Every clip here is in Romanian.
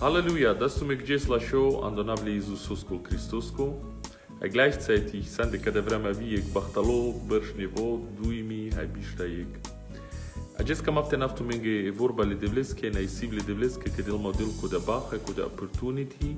Halleluja, dass du mich gehst la show an der Nabli Jesus Christusko. Gleichzeitig sind die Kadavram wie ich Bachtalo, Berschnevo, Duimi, Haibishtaik. Acest cam after naftu menge vorba le devleske na isiv le devleske că del model cu de baha cu de opportunity.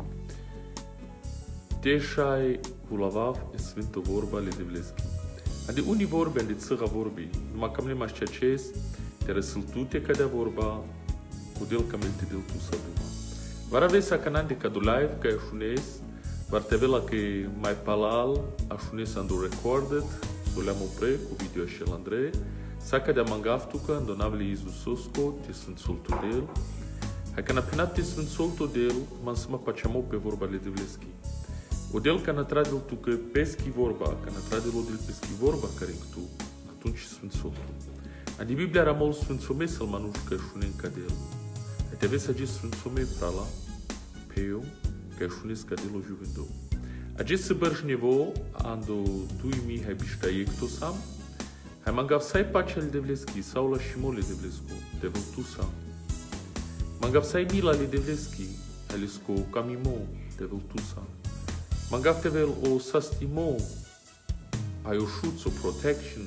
Deșai vulavav e sfântă vorba le devleske. Ade unii vorbe de țăra vorbi, numai cam le mașcea ces, te răsăltute ca de vorba, cu del cam el te del tu să buma. Var avea canal de cadu live ca așunes, var te vela că mai palal așunes ando recorded, so le-am opre cu video și Andrei. Saca de mangaftuca, îndonavle Iisusosko, te sunt soltul del. Hai că n-a te sunt soltul del, m-am să mă paceamă pe vorba le devleski. O del că n-a tradil tu că peschi vorba, că n-a tradil o del peschi vorba care tu, atunci sunt soltul. Adi Biblia ramol sunt some să-l manușcă șunen ca del. Hai te vezi acest sunt some prala, pe eu, că șunes ca del o juvendou. Acest să bărși nevo, ando duimi hai biștaiec to sam, hai mangav sai pacel devleski, sau la shimole devlesku, devel tu sam. Mangav sai mila le devleski, alesko kamimo, devel tu sam. Mangav tevel o sastimo, ai o shoots o protection,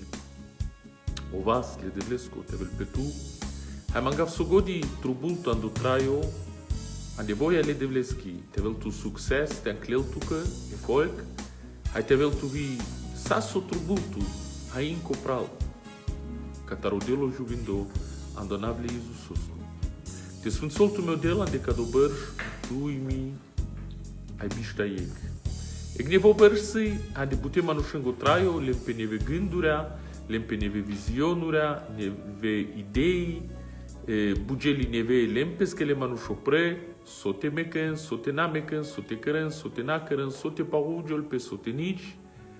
o vas le devlesku, tevel pe tu. Hai mangav sogodi trubultu andu traio, ande voia le devleski, tevel tu succes, te anclel tu că, e folk, hai tevel tu vi sasso trubultu, hai incopral, catarodelo juvindo, andonable Iisusosco. Te sunt soltul meu del ande cadobărș, duimi, ai biștaiec. Egnevo bărșsăi, ande putem manușângo traio, lempe neve gândurea, lempe neve vizionurea, neve idei, bugeli neve lempes că le manușopre, sote mecân, sote namecân, sote cărân, sote nacărân, sote paugiol, pe sote nici.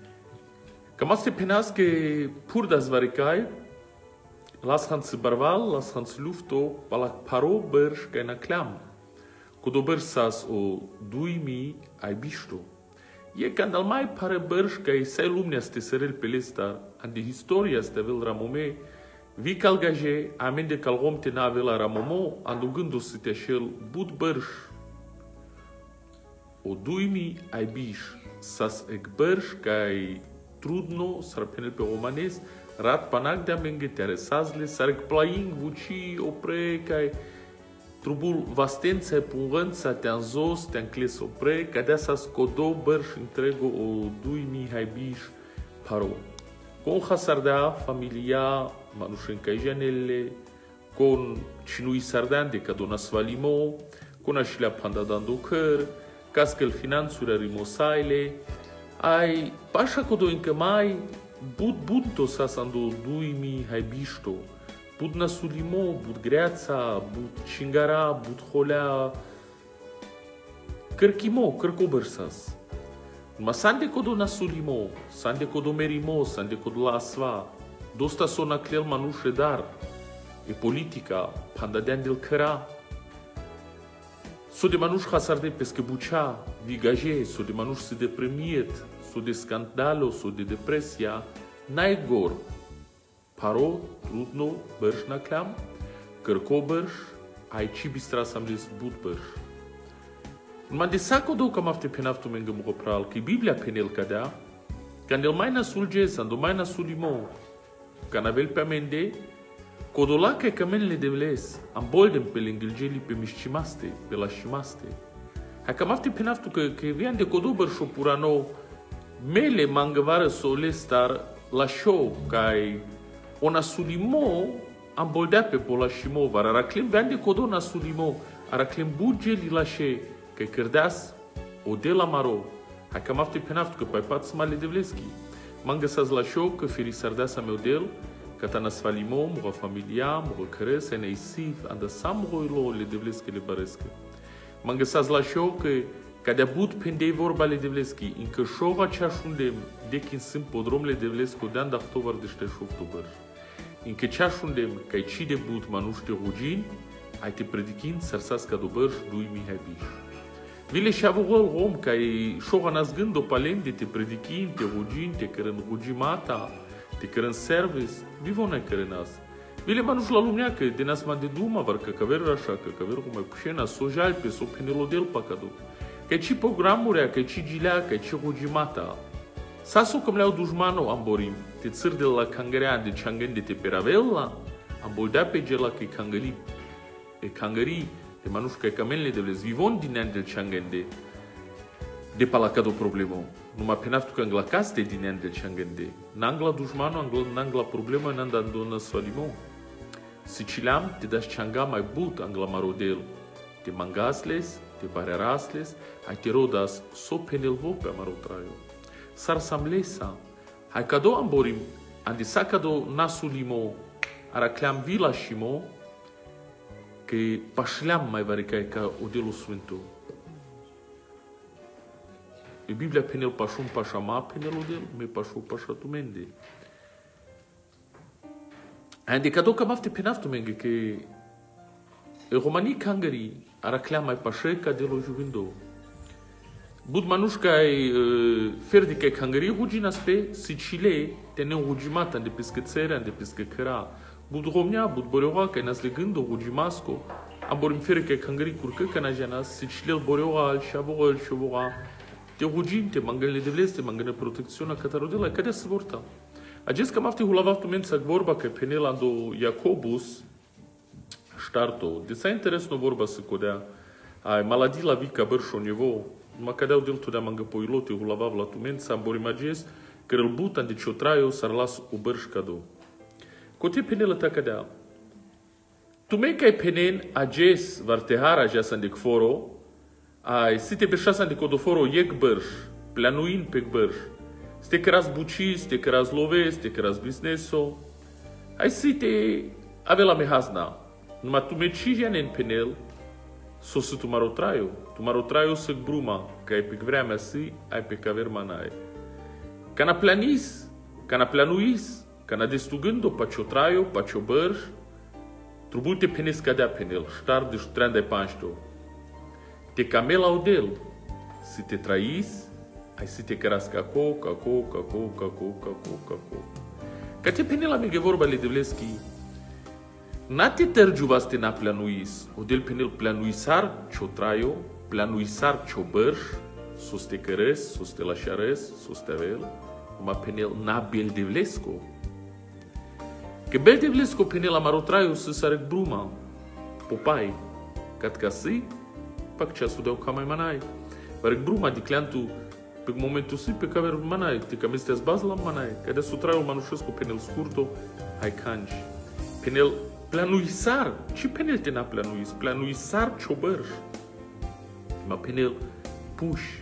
Cam asta penas că pur das varicai, las hans barval, las hans lufto, palak paro bărș ca na cleam. Cu do bărș sas o 2000 ai bișto. E când al mai pare bărș ca e sai lumnea ste sărel pe lista, ande historia ste vel ramome, vi calgaje, amende calgom te na vela ramomo, andu gându să te așel bud bărș. O 2000 ai biș, sas eg bărș ca e trudno, sarpenel pe romanes, rat panac de amenghetere, sazle, sarec plaing, vuci, opre, cai trubul vastența e pungânța, te-am zos, te-am cles opre, ca de sa scodo bărș întrego o 2000 haibiș paro. Con hasardea, familia, manușenca janele, con cinui sardan de cadona svalimo, con așilea pandadando căr, cascăl finanțura rimosaile, ai pașa codo încă mai bud to sasando 2000 hai bișto, bud nasulimo, bud greața, bud cingara, bud holea, cărchimo, cărcobărsas. Ma sande codo nasulimo, sande codo merimo, sande codo la asva, dosta sona clel manușe dar, e politica, pandadean del căra, so de manuș hasarde pescă bucea, vigaje, so de manuș se deprimiet, so de scandalo, so de depresia, n-ai gor. Paro, trudno, bărș na cleam, cărco bărș, ai cibistra sam les bud bărș. Ma de saco do cam afte penaftu mengă mă pral, că Biblia penel cadea, când el mai nasul gesando, mai nasul imo, că n-avel pe amende, codolaca camenele de vles, am boldem pe l'engilgeli pe mișcimaste, pe la șimaste. Hai cam afte penaftu că vian de codobăr și-o purano, mele mangăvară sole star la show, cai o nasulimo am boldea pe pola șimo, var araclem vian de codo nasulimo, araclem bugeli la she, că cărdeas o de la maro. Hai cam afte penaftu că pai pat smale de vleski. M-am găsat la show că feri sardeasa meu del, Kata nasvalimo, mura familia, mura cărăs, ene isiv, anda samroilo le devleske le bareske. M-am găsat la show că ca de abut pendei vorba le devleski, încă șova cea șundem, dekin sunt podrom le devlesko, de-an dahtovar de ște șoftu bărș. Încă cea șundem, ca i ci de but manuște rugin, ai te predikin, sărsas ca do bărș, 2000 haibiș. Vile și avugol rom, ca i șova nas gând o palem de te predikin, te rugin, te cărân rugimata, te cărân service, vivonai cărânas. Vile manuș la lumea că din asma de duma varcă că ver așa că ver cum mai pușena so jalpe so penelodel pacado. Că ci programurea, că ci gilea, că ci rugimata. Saso cum le-au dușmano amborim, te țăr de la cangărea de ceangân de te peravella, amboldea pe gela că e cangării, de manuș că e camenle de vlez, vivon din an de ceangân de palacado problemo. Numai penaftu că angla caste din an de ceangân de. N-angla dușmano, n-angla problema, n-andandona solimo. Siciliam te das ceanga mai bult angla marodel. Te mangasles, te barerasles, ai te rodas so penelvo pe marotraio. Sar samlesa, hai cado amborim, andi sacado nasulimo, aracleam vila shimo, că pașleam mai varicai ca odelul sfântul. E Biblia penel pașum pașama penel odel, me pașu pașatumende. Andi cado cam afte penaftumenge, că e romanii cangării aracleam mai pașe ca de lo juvindo. Bud manușca e ferdi că cangării hugina spe Sicile te ne hugimata de pescățerea, de pescăcăra. Bud romnea, bud boreoa că nas legândo hugimasco. Amborim feri că cangării curcă că na janas Sicile boreoa al șabora. Te hugim, te mangăle de vleste, mangăle protecțiunea catarodela, că de se vorta. Acest cam afte hulavaftument să vorba că penelando Jacobus ștarto. De sa interes no vorba să codea. Ai maladi la vica bărșo nevo. Ma cadeau del tu de manga poilote hulavav la tument sa borimages că îl butan de ciotraio s-ar las o bărș cadou. Cote penela ta cadea. Tu me kai penen ages vartehara jasan de foro. Ai site beșasan de codoforo yek bărș, planuin pe bărș. Ste cras buci, ste cras love, ste cras businesso. Ai site avela mehazna. Numai tu me cijane în penel. Sosu tu marotraio să bruma, că ai pe vremea si, ai pe cavermanae. Cana planuis, cana destugândo paciotraio, paciobăr, trubul te penes cadea penel, ștar de ștrandai panșto. Te camela odel, si te trais, ai si te căras caco. Ca te penela mege vorba le devleschi, na te tărgiuvaste na planuis, odel penel planuisar ciotraio, planuisar ciobărș, sus te cărăs, sus te lașarăs, sus te avel, uma penel na beldevlesco. Că beldevlesco penel amarotraio să sarec bruma, popai, cat ca si, pac ceasul deu ca mai manai. Varec bruma di cleantu, pe momentul si pe caver manai, te cam este bază la manai, că de sutraio manușescu penel scurto, hai canci. Penel planuisar, ce penel te na planuis? Planuisar ciobărș. Ma penel puși.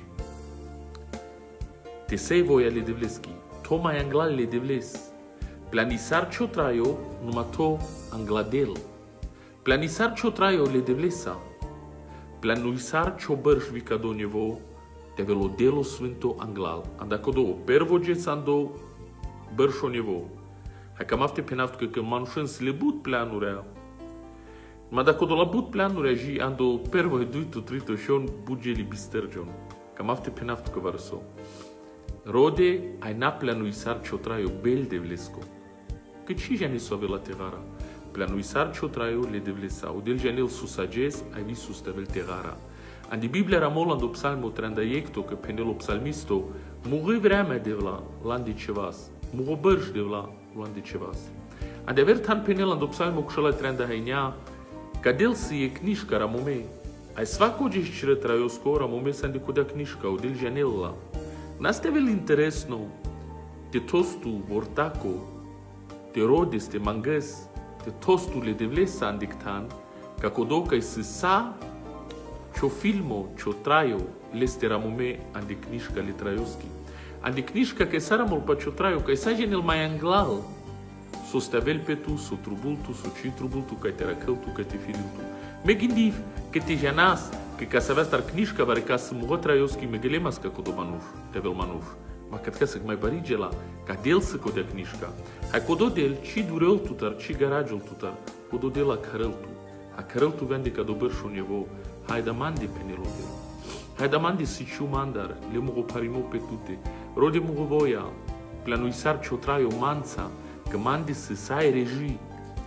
Te sei voia le devleski. To mai anglal le devles. Planisar ciotraio numai to angladel. Planisar ciotraio le devlesa. Planuisar ciobărș vicado nevo te velodelo svinto anglal. Andacodo pervogeț ando bărșo nevo. Hai cam afte penaftu că manușen se le but planurea. Ma dacă la but planurea și ando pervo duitu trito și on bugeli bistergion. Cam afte penaftu că varso. Rode ai na planuisar ciotraio bel devlesco. Că ci jane soave la terara. Planuisar ciotraio le devlesa. O del janel susages ai visus tevel terara. Andi Biblia ramol ando psalmo 38 că penelo psalmisto muri vremea de la de cevas. Muro bărș de la de cevas. Andi aver tan penel ando psalmo cușala trenda hainea ca del si e kniška ramome. Ai svako džeš čire trajosko ramome san de kuda kniška o del janella. Naste vel interesno te tostu vortaco te rodes te mangas te tostu le devlesa andictan ca codoca se sa čo filmo čo trajo leste ramome andi kniška le trajoski. Andi kniška ke saramol pa čo trajo ka sa janel mai anglal. So stavel pe tu, so trubultu, so ci trubultu, ca te racăltu, ca te fililtu. Me gândi că te janas, că ca să avea star kniška, vare ca să muhă trajoski me gelemas ca codo manuș, tevel manuș. Ma kad ca să mai barigela, ca del să codea kniška. Hai codo del, ci durel tutar, ci garajul tutar, codo del a carăltu. A carăltu vende ca dobărșu nevo, hai da mandi penelo del. Hai da mandi siciu mandar, le muho parimo pe tute, rode muho voia, planuisar ciotraio manța, că mandi să sai regii,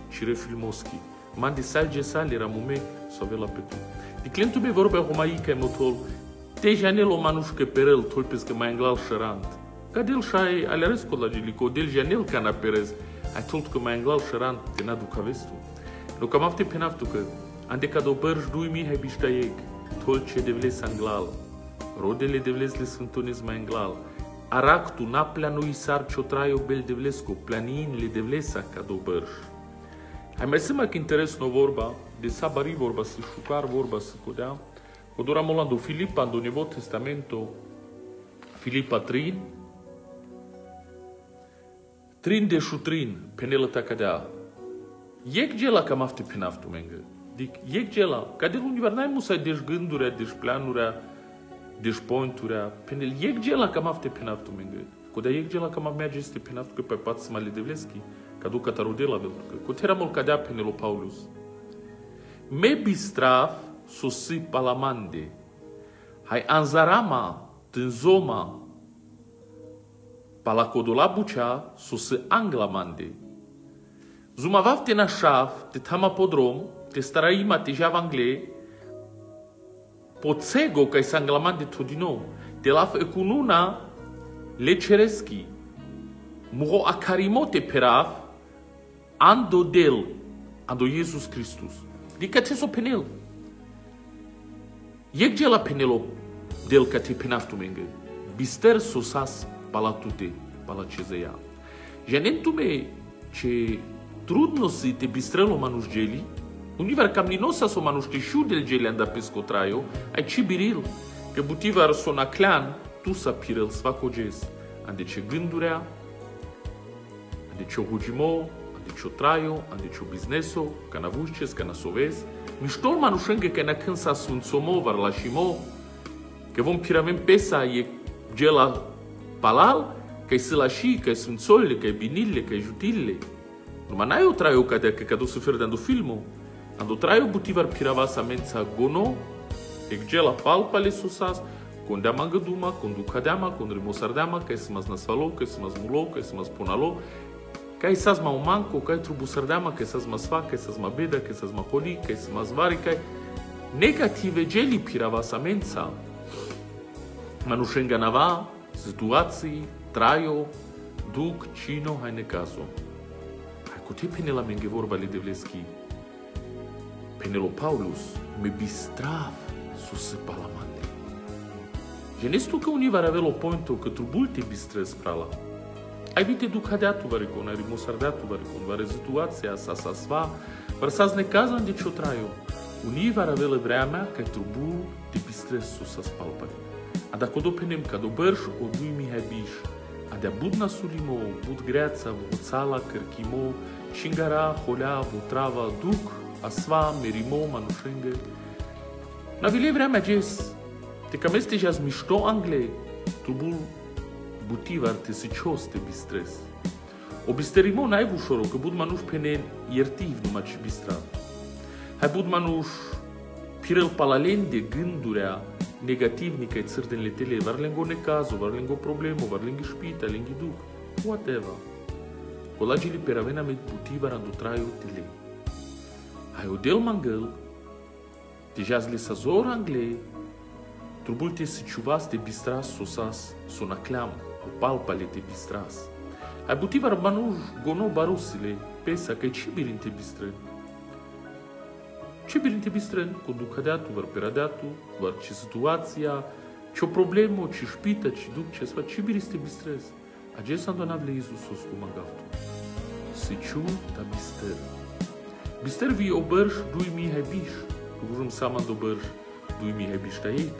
și refilmoski. Man de salge sale ramume sovela pe tu. De clientul meu vorbea homaica motol, te janelo manușcă perel, tolpes că mai înglal șărant. Ca del șai aleres cu la gilico, del janel ca na perez, ai tolt că mai înglal șărant, te n-adu ca vestu. No cam afte penaftu că, ande ca do bărș dui mi hai biștaieg, tol ce devles anglal, rodele devles le sfântonez mai înglal, aractu naplea nu-i sar ce-o traio bel devlesco, planiin le devlesa ca do bărș. Hai mai să că interes no vorba, de sabari vorba, să șucar vorba, să codea, Odora molando Filipa, do Novo Testamento, Filipa trin de șutrin, penelă ta cadea. Iec gela cam afte penaftu mengă. Dic, iec gela, ca de l'univer n-ai musai deci gândurea, deci planurea, deci pointurea, penel, iec gela cam afte penaftu mengă. Codea iec gela cam merge este penaftu că pe pat să mă le devleschi, ca duca tarodela veltu că. Cotera mol cadea penelo Paulus. Me bistraf sosi palamande. Hai anzarama, tânzoma, palacodola bucea, sosi anglamande. Zumavav te nașav, te tama podrom, te staraima te jav angle, potsego ca sanglamande todino, te laf ecununa le cereschi, muro acarimote perav, ando del, ando Jesus Christus. Dica te so penel. Iec gela penelo del ca te penaftu menge. Bister sosas palatute, palacezeia. Janentu me ce trudno si te bistrelo manuș geli, univer cam ninosa so manuș te șu del geli anda pesco traio, ai ci biril, că butivar sona clean, tu sa pirel svacoges, ande ce gândurea, ande ce hugimo, ande ce traio, ande ce bizneso, ca na vușces, ca na sovez, miștol manușengă că na când sa sunțomo, var la șimo, că vom piravem pesa e gela palal, că-i sălași, că-i sunțolle, că-i binille, că-i jutille. Numai n-ai o traio ca de că sufer de ando filmo. Ando traio butivar pirava sa mența gono, ec gela palpale susas, condea mangăduma, condu cadeama, condu rimosardeama, că-i smas nasfalo, că-i smas mulo, că-i smas ponalo, că-i sas ma umanco, că-i trubusardeama, că-i sas masfa, că-i sas ma beda, că-i sas ma holi, că-i smas vari, că-i negative geli pirava sa mența. Manușenga nava, situații, traio, duc, cino, hai necaso. Hai cu te penela menge vorba le devleschi. Penelo Paulus, me bistrav sus palamande. Genestu că unii var avea lo pointo că trubul te bistrez prala. Ai vite duc hadeatu varicon, ai rimosardeatu varicon, vare situația sa sa sva, var sas necazan de ce-o traio. Unii var avea vrea mea că trubul te bistrez sus palpari. A dacă do penem ca do bărș o dui mi habiș, a de budna sulimo, bud greața, voțala, cărchimo, șingara, holea, votrava, duc, asva, merimo, manușengă. Na vile vrea mea ges, te cam este jas mișto angle, trubul butivar te sicios te bistrez. O bisterimo n-ai vușoro, că bud manuș pene iertiv numai ce bistra. Hai bud manuș pirel palalen de gândurea negativnică e țăr din letele, var lengo necazo, var lengo problemo, var lengi șpita, lengi duc, whatever. Colagili peravena med butivar andu traio tele. Hai o del mangel, te jas le sazor angle, trubul te siciuvas te bistras sosas, sonacleam, o palpale te bistras. Hai butivar manuș gono barusile, pesa că-i cibirin te bistră. Ce birin te bistrân, cu ducadeatu, var peradeatu, var ce situația, ce o problemă, ce șpită, ce duc, ce sfat, ce birin te bistrez. Ages andonavle Iisusos cu magaftu. Siciu ta bister. Bister vi o bărș, dui mi hai biș. Că vujum saman do bărș, dui mi hai biș ta ec.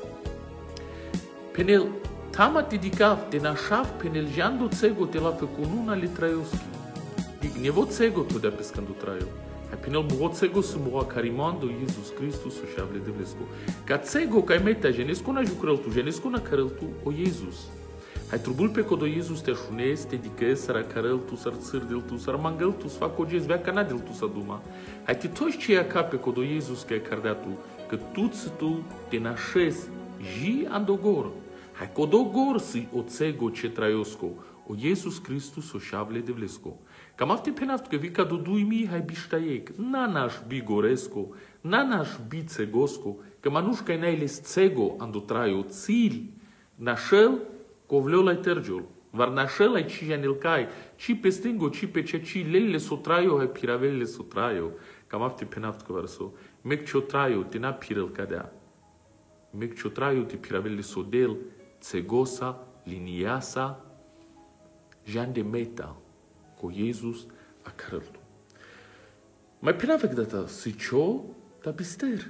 Penel, tama te dicav, te nașav, penel jando cego te la pe cununa le traioschi. Dig, nevo cego to dea pescando traio. Hai penel muho cego să muho carimando Iisus Christus o șavle de vlesco. Ca cego ca meta genesco na jucrăl tu, genesco na carăl tu o Iisus. Hai trubul pe codo Iisus te așunez, te dică sara carăl tu, sar țârdel tu, sar mangăl tu, sfac o gez, vea canadel tu să duma. Hai te toți ce ia ca pe codo Iisus că e cardeatu, că tu te nașez ji andogor. Hai codo gor si o cego ce traiosco, O Jesus Christus o șavle de vlesco. Cam afte penaft că vica do 2000 hai biștaiec. Nanaș bigoresco, nanaș bicegosco, că manușca n-ai lescego ando traio țil, nașel covleu lai tergiol. Var nașel ai ci janilcai, ci pe stingo, ci pe ceci, lele so traio hai piravelle so traio. Cam afte penaft că varso. Mec cio traio te na pirel cadea. Mec cio traio te piravelle so del, cegosa, liniasa, Jean de meta, cu Jesus a cărăltu. Mai penavec data, sicio, da bister.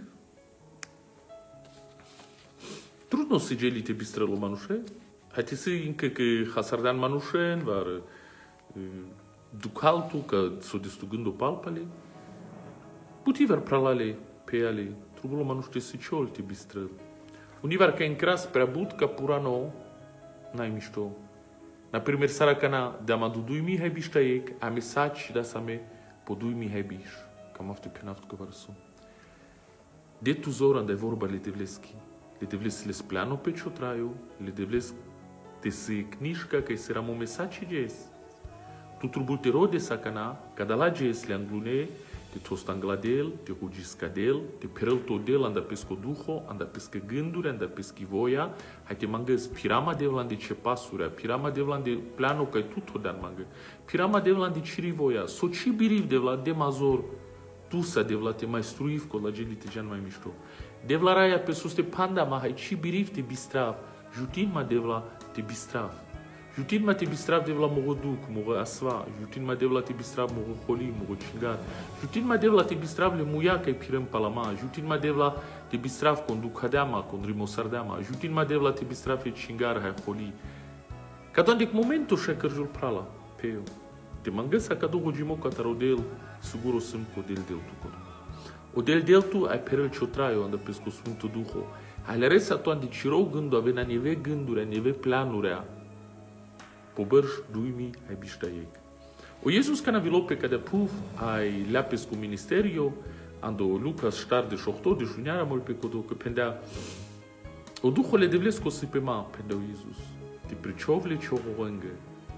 Trudno si gelite bistrelo manușe? Haite si încă că hasardan manușen, var ducaltu, că s-o destugând-o palpale. Putiver pralale pe ale, trubulo manuște siciol te bistrel. Univar ca încras prea but ca purano, n-ai mișto. Na primer sara cana de amadu 2000 hai biștaiec, a mesaj da same po 2000 hai biș. Cam afte penaftu că varsu. De tu zora de vorba le devleski. Le devles le splano pe cio traiu, le devles te se knișca că se ramo mesaj ges. Tu trubul te rode sa cana, cada la ges le anglune, te tostangladel, te hugiscadel, te pereltodel anda pesco duho, anda pescă gânduri, anda peschi voia, hai te mangăs pirama devlan de ce pasurea, pirama devlan de plano că tuto dan mangă, pirama devlan de ciri voia, soci biriv devla de mazor, tu sa devla te mai struiv co la gelite jan mai mișto. Devla raia pe sus te panda ma hai ci biriv te bistrav, jutin ma devla te bistrav. Jutin ma te bistrav devla mogo duc, mogo asva, jutin ma devla te bistrav mogo holi, mogo cingat, jutin ma devla te bistrav le muia ca pirem palama, jutin ma devla te bistrav conduc hadeama, condrimo sardeama, jutin ma devla te bistrav e cingar hai holi. Ca doar momentul și cărjul prala, pe eu. Te mangăsa ca două gimo ca tarodel, sigur o sunt cu del tu cod. O del tu ai perel ciotraio, anda pesco sfântul duho. Ai le resa tu andi cirou gându, avea neve gânduri, neve planurea. Pobărș 2000 ai biștaiec. O Jesus ca navilo pe cadea puf, ai leapes cu ministerio, ando Lucas ștar de șohto, de juniara mol pe codo, că pendea o duhole de vlesco si pe ma, pendea Jesus. Te priciovle ciohorângă.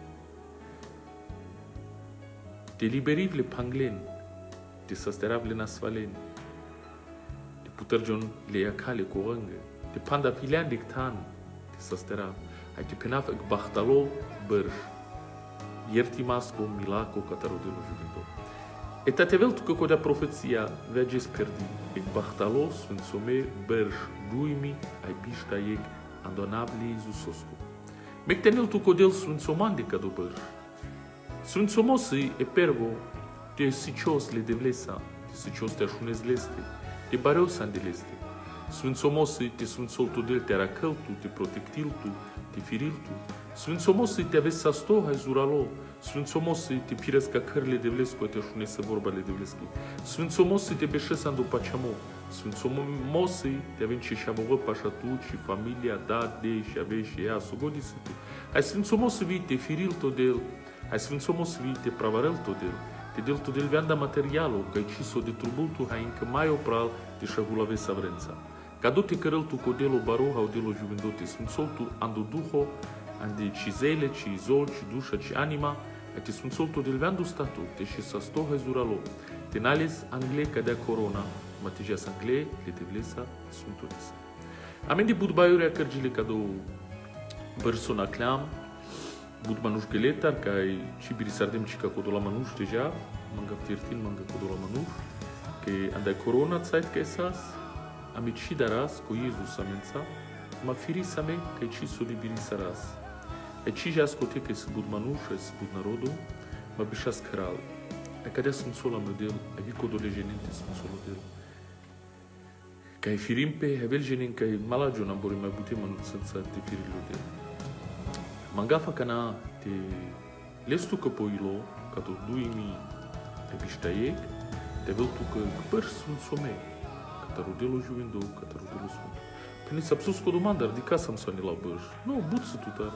Te liberivle panglen, te sasteravle nasvalen. Te putergion le iacale corângă. Te panda filean dictan, te sasterav. Hai te penaf ec bahtalo bărș. Ierti masco milaco catarodelo juvindo. Et atevel tu că codea profeția veages perdi. Ec bahtalo sfânsome bărș 2000 ai biștaiec andonabli Iisusoscu. Mectenel tu codel sfânsoman de cado bărș. Sfânsomosi e pervo te sicios le devlesa, te sicios te așunez leste, te bareos andeleste. Sfânsomosi te sfânsoltu del te aracăltu, te protectiltu, te firiltu. Sfânsomosi te aveți sasto, hai zuralo. Sfânsomosi te piresca cărle de vlescu, te așunese vorba le de vleschi. Sfânsomosi te beșesan do paceamo. Sfânsomosi te avem ce șamoră pașatu, și familia, da, de, și ave, și ea, sogodisi tu. Hai sfânsomosi vii te firilto del, hai sfânsomosi vii te pravarelto del. Te del tu del vianda materialo, că ai ciso de trubultu, hai încă mai opral, te șagulave savrența. Cado te cărăltu codelo baroha, odelo juvendote, sfânsoltu ando duho, ande cizele, ci izol, ci dușa, ci anima, ai te sfânsoltu del viandu statu, te și sasto hai zuralo. Te nales angle cadea corona, ma te jas angle, le devlesa, sfântulesa. Amen de budbaiurea cărgile cado persona cleam, bud manuș geletar, ca ai cibiri sardem cica codo la manuș deja, manga firtin, manga codo la manuș, că andai corona țait ca esas, ame ci daras cu Iisus amența, ma firi same că ci so libiri saras. E ci ja scote că se bud manuș, se bud narodu, ma bișas căral. E cadea sunt sola model, e vi codo legenente sunt sola model. Că ai firim pe hevel genin că e malagion ambori mai bute manuțanța te firilor del. Mangafa cana te lestu că poilo, ca tot 2000 te biștaiec, te vel tu că părși sunt some. Catarudelo juvindo, catarudelo sunt. Pene s-a psus cu domanda, ridica să-mi soane la băș. Nu, buță tu tar.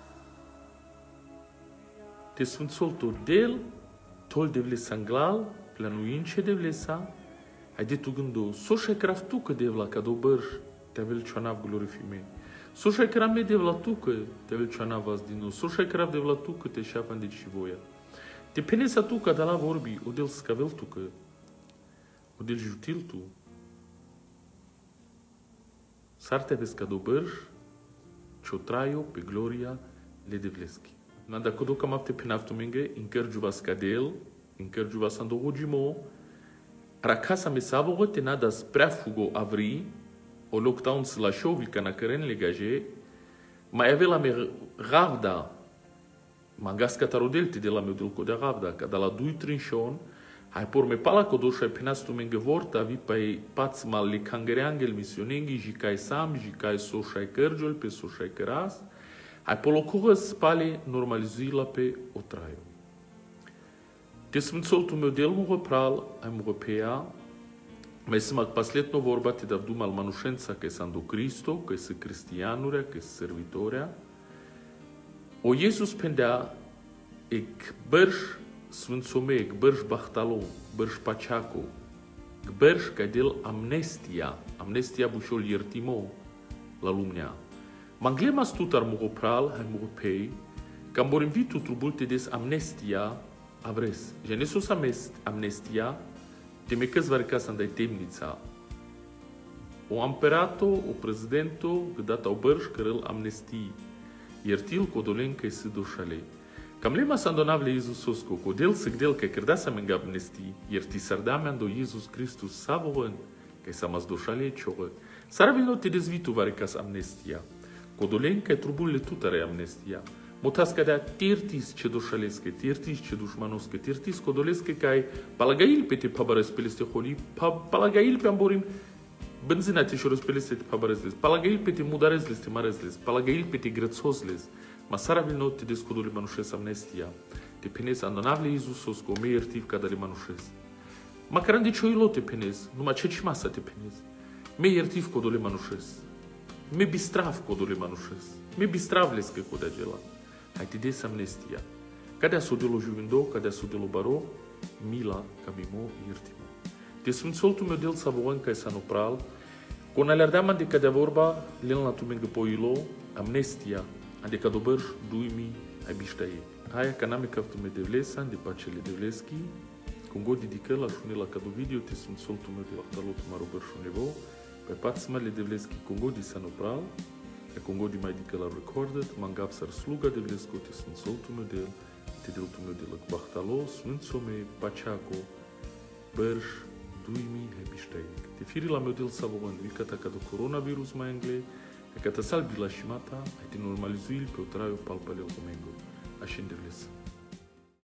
Te sunt solto del, tol de vle sanglal, planuince de vle sa, hai de tu gândo, soșa craftucă de vla ca do băș, te avel cioanav glorifime. Слушай крам е девлатука, те величана вас дину. Слушай крав девлатука, те шафан де чивоя. Te penesa tu ca de la vorbi, odel scavel tu că, odel jutil tu. Sarte vesca do bărj, ce-o traio pe gloria le devleski. Nada codo cam apte penaftu menge, incărgiuva scadel, incărgiuva sandogogimo, racasa me savogă te nada sprea fugo avri, o lockdown la șovil ca na căren legaje, mai avea la me ravda, mangasca tarodelti de la meu delco de ravda, ca de la dui trinșon, hai por me pala codoșa penastu menge vorta, vi pai paț mal li cangereangel misionengi, jicai sam, jicai soșai cărgiol, pe soșai căras, hai polocurăs pale normalizila pe o traio. Te smințoltul meu del mu pral, ai mu pea, mai se mag pasletno vorba te dav dum al manușența că s-a do Cristo, că se cristianurea, că se servitorea. O Iesus pendea ec bărș sfânțome, ec bărș bahtalo, bărș paceaco, ec bărș ca del amnestia bușol iertimo la lumnea. Manglema stutar mu pral, hai mu pei, cam bor invitu trubulte des amnestia avres. Genesos amnestia, te me căs varicas andai temnița. O amperato, o prezidento, gădata o bărș cărăl amnestii. Iertil codolen că se doșale. Cam lema sandonavle Iisus Sosco, codel se gdel că credasa menga amnestii, ierti sardamean do Iisus Christus savoan, că s-a mas doșale cioră. Saravil te dezvitu varicas amnestia. Codolen că trubulle tutare amnestia. Motasca de tirtis ce doșalescă, tirtis ce dușmanoscă, tirtis codolescă că ai palagail pe te pabares pe leste holi, palagail pe amborim benzina te șoros pe leste te pabaresles, palagail pe te mudarezles, te marezles, palagail pe te grățosles. Masara vil not te descodole manușes amnestia. Te penes andonavle Iisus cu o mei iertiv ca dale manușes. Macaran de cioilo te penes, numai ce ci masa te penes. Mei iertiv codole manușes. Me bistrav codole manușes. Me bistravles că codagela. Hai te des amnestia. Cadea sodelo juvindo, cadea sodelo baro, mila ca mimo iertimo. Te sfânțoltul meu del savoan ca sa nopral, con alerdeam ande cadea vorba, len la tu mengă poilo, amnestia, ande ca dobărș, duimi, ai biștaie. Aia ca name caftu me devlesa, ande pacele devleski, con go dedică la șunela ca do video, te sfânțoltul meu del ahtalot maro bărșu nevo, pe pațmale devleski con go di sa nopral, e con go di mai dică la recorded, mangap sar sluga devlesko, te sfânțoltul meu del, te deltul meu del bahtalo, sfânțome, paceaco, bărș, duimi, hai biștaie. Te firi la meu del savoan, vicata ca do coronavirus mai angle, e ca ta salbi la șimata, ai te normalizuil pe o traio palpale o comengo. Așa-ndevles.